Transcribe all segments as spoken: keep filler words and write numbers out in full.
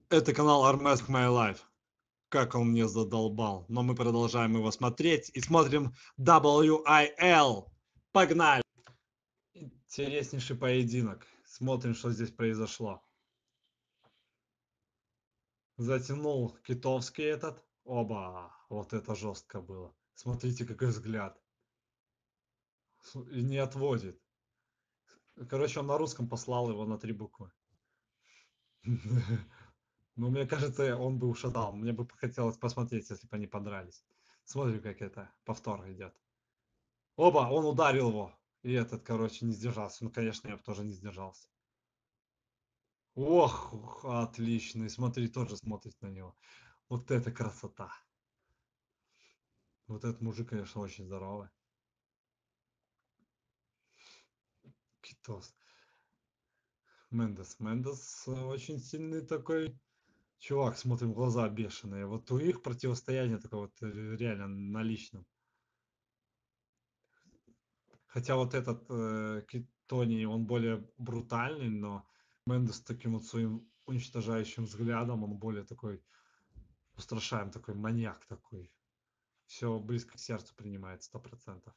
Это канал Armask My Life. Как он мне задолбал. Но мы продолжаем его смотреть. И смотрим дабл ю ай эл. Погнали! Интереснейший поединок. Смотрим, что здесь произошло. Затянул китовский этот. Оба! Вот это жестко было. Смотрите, какой взгляд. И не отводит. Короче, он на русском послал его на три буквы. Ну, мне кажется, он бы ушатал. Мне бы хотелось посмотреть, если бы они подрались. Смотри, как это повтор идет. Оба, он ударил его. И этот, короче, не сдержался. Ну, конечно, я бы тоже не сдержался. Ох, ух, отличный. Смотри, тоже смотрит на него. Вот это красота. Вот этот мужик, конечно, очень здоровый. Китос. Мендес. Мендес очень сильный такой чувак. Смотрим, глаза бешеные. Вот у их противостояние такое вот э, реально на личном. Хотя вот этот э, Тони, он более брутальный, но Мендес таким вот своим уничтожающим взглядом, он более такой устрашаем, такой маньяк такой. Все близко к сердцу принимает, сто процентов.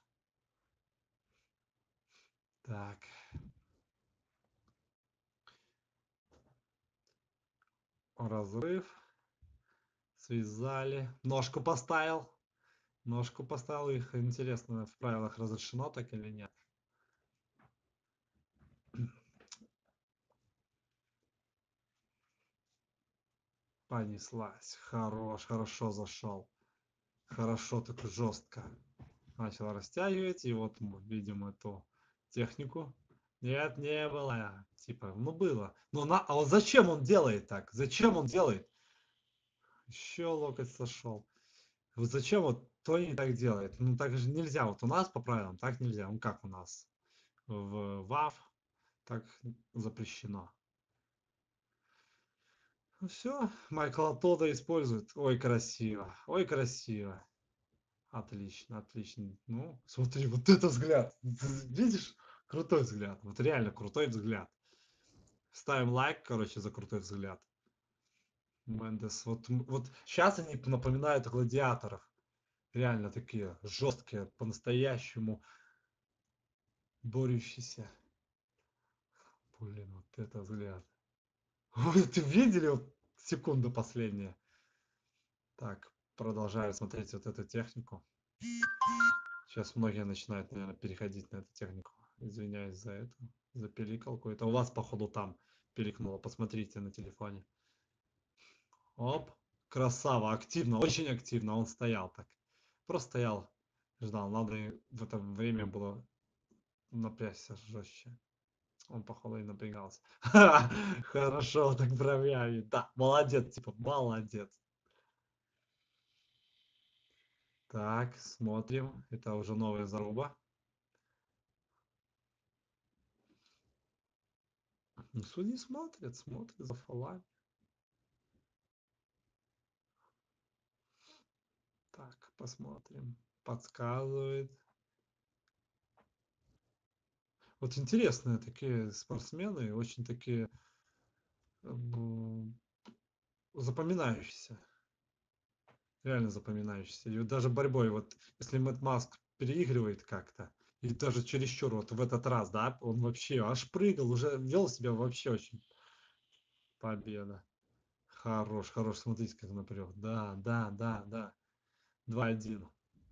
Так, разрыв. Связали. Ножку поставил. Ножку поставил. Их интересно, в правилах разрешено так или нет. Понеслась. Хорош, хорошо зашел. Хорошо, так жестко. Начал растягивать, и вот мы видим эту технику. Нет, не было. Типа, ну было. Но на... А вот зачем он делает так? Зачем он делает? Еще локоть сошел. Вот зачем вот Тони так делает? Ну так же нельзя. Вот у нас по правилам так нельзя. Ну как у нас? В ВАФ так запрещено. Ну все, Майкла Тодда использует. Ой, красиво. Ой, красиво. Отлично, отлично. Ну, смотри, вот это взгляд. Видишь? Крутой взгляд. Вот реально крутой взгляд. Ставим лайк, короче, за крутой взгляд. Мендес. Вот, вот сейчас они напоминают гладиаторов. Реально такие жесткие, по-настоящему борющиеся. Блин, вот это взгляд. Вы ты видели вот секунду последняя? Так, продолжаю смотреть вот эту технику. Сейчас многие начинают, наверное, переходить на эту технику. Извиняюсь за это, за пиликалку. Это у вас, походу, там пиликнуло. Посмотрите на телефоне. Оп, красава, активно, очень активно. Он стоял так. Просто стоял, ждал. Надо в это время было напрячься жестче. Он, походу, и напрягался. Хорошо, так бровями. Да, молодец, типа, молодец. Так, смотрим. Это уже новая заруба. Ну, судьи смотрят, смотрят за фолами. Так, посмотрим. Подсказывает. Вот интересные такие спортсмены, очень такие м, запоминающиеся. Реально запоминающиеся. И вот даже борьбой, вот если Мэтт Маск переигрывает как-то, и даже чересчур вот в этот раз, да, он вообще аж прыгал, уже вел себя вообще очень победа. Хорош, хорош, смотрите, как напрет. Да, да, да, да. Два один.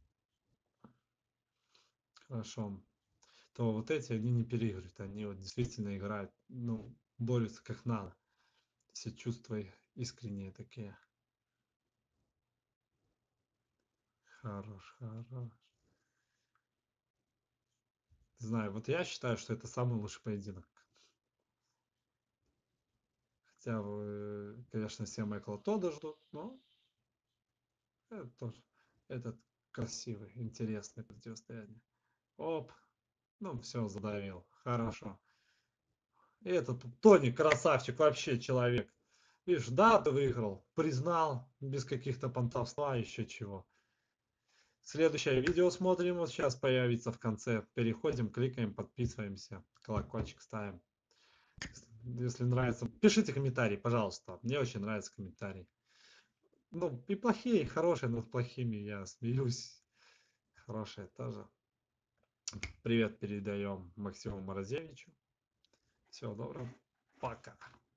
Хорошо. То вот эти, они не переигрывают, они вот действительно играют, ну, борются как надо. Все чувства искренние такие. Хорош, хорош. Не знаю, вот я считаю, что это самый лучший поединок. Хотя, э, конечно, все Майкла Тодда ждут, но это тоже. Этот красивый, интересный противостояние. Оп, ну все, задавил. Хорошо. И этот Тони красавчик, вообще человек. Видишь, да, ты выиграл, признал, без каких-то понтовства, еще чего. Следующее видео смотрим, вот сейчас появится в конце. Переходим, кликаем, подписываемся, колокольчик ставим. Если нравится, пишите комментарии, пожалуйста. Мне очень нравятся комментарии. Ну, и плохие, и хорошие, над плохими я смеюсь. Хорошие тоже. Привет передаем Максиму Морозевичу. Всего доброго. Пока.